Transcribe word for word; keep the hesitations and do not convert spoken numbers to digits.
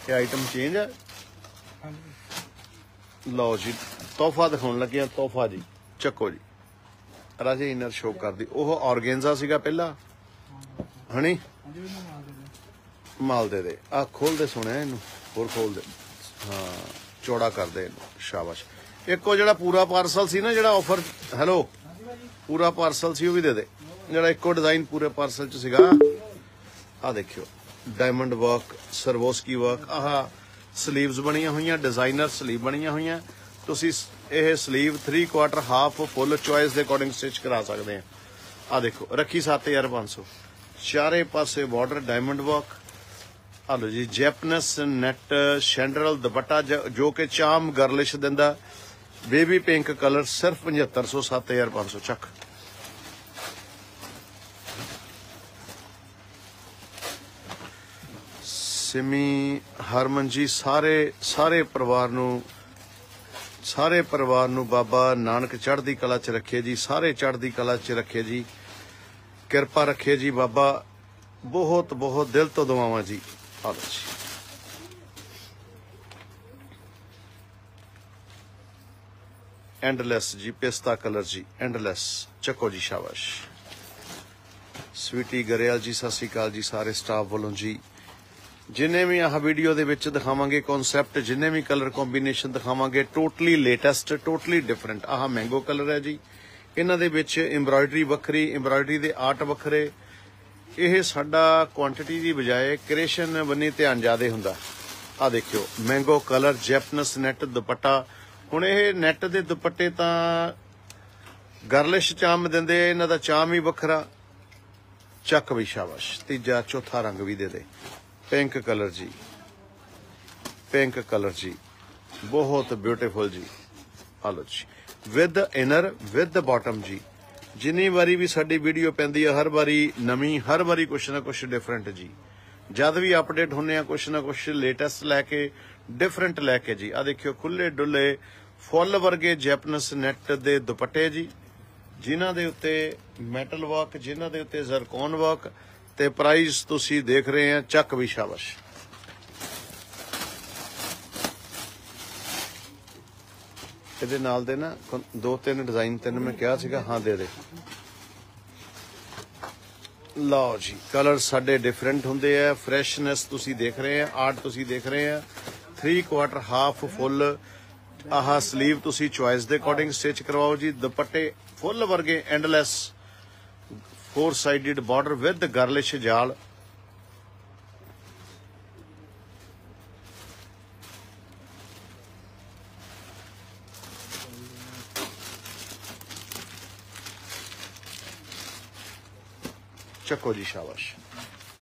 ये item change है। लो जी तोहफा दिखाने लगे तोहफा जी चक्को जी राजे इनर शो कर दी ओह ऑर्गेन्जा सीगा पहला हनी माल दे दे आ खोल दे सुने इनू होर खोल दे हाँ चौड़ा कर दे इनू शाबाश एक वो जड़ा पूरा पार्सल सी ना जड़ा ऑफर हेलो पूरा पार्सल सी वो भी दे दे जड़ा एको डिजाइन पूरे पार्सल च सीगा आ देखियो डायमंड वर्क सरवोस्की वर्क आह स्लीव्स बनिया हुई डिजाइनर स्लीव बनिया हुई तुसी ਇਹ sleeve three quarter half full choice के अकॉर्डिंग स्टिच करा सकते हैं। आ देखो रखी सत्त हजार पाँच सौ चारे पासे बॉर्डर डायमंड वर्क हलो जी जैपनस नैट शैंडरल दुपट्टा जो कि चाम गर्लिश दिंदा बेबी पिंक कलर सिर्फ पचहत्तर सौ सत्त हजार पाँच सौ चक सिमी हरमन जी सारे सारे परिवार नू सारे परिवार नू बाबा नानक चढ़दी कला च रखे जी सारे चढ़दी कला च रखे जी कृपा रखे जी बाबा बहुत बहुत दिल तो दुआवां जी आ लो जी एंडलेस जी पिस्ता कलर जी एंडलेस चको जी शाबाश स्वीटी गरेल जी सत श्री अकाल जी सारे स्टाफ वालों जी जिन्हें भी आह वीडियो दे विच दिखावांगे कॉन्सैप्ट जिन्हें भी कलर कॉम्बीनेशन दिखावांगे टोटली लेटेस्ट टोटली डिफरेंट आह मैंगो कलर है जी इन्हां दे विच एम्ब्रॉयडरी वक्री एम्ब्रॉयडरी दे आर्ट वखरे यह साडा क्वांटिटी की बजाय क्रिएशन बन्नी ध्यान ज़्यादा हुंदा आ देखियो मैंगो कलर जैपनस नैट दुपट्टा हुण ये नैट दे दुपट्टे तां गर्लिश चाम दिंदे इन्हां दा चाम ही वखरा चक भी शाबाश तीजा चौथा रंग भी दे दे पिंक कलर जी पिंक कलर जी बहुत ब्यूटीफुल जी हलो जी विद इनर विद बॉटम जी जिन्नी बारी भी साडी वीडियो पैंदी है हर बारी नवी हर बारी कुछ ना कुछ डिफरेंट जी जद भी अपडेट होने कुछ ना कुछ लेटेस्ट लैके डिफरेंट लैके जी आ देखियो खुले डुले फुल वर्गे जैपनस नैट दे दुपट्टे जी जिन्हां दे उत्ते मैटल वर्क जिन्हां दे उत्ते जरकोन वर्क ते प्राइस तुसी देख रहे हैं चक भी शाबाश इहदे नाल दे ना दो तीन डिजाइन तीन मैं कहा सीगा हाँ दे दे लो जी कलर साडे डिफरेंट हुंदे है फ्रैशनेस तुसी देख रहे हैं आर्ट तुसी देख रहे हैं थ्री क्वार्टर हाफ फुल आह स्लीव तुसी चॉइस दे अकॉर्डिंग स्टिच करवाओ जी दुपट्टे फुल वर्गे endless four sided border with girlish जाल चको जी शाबाश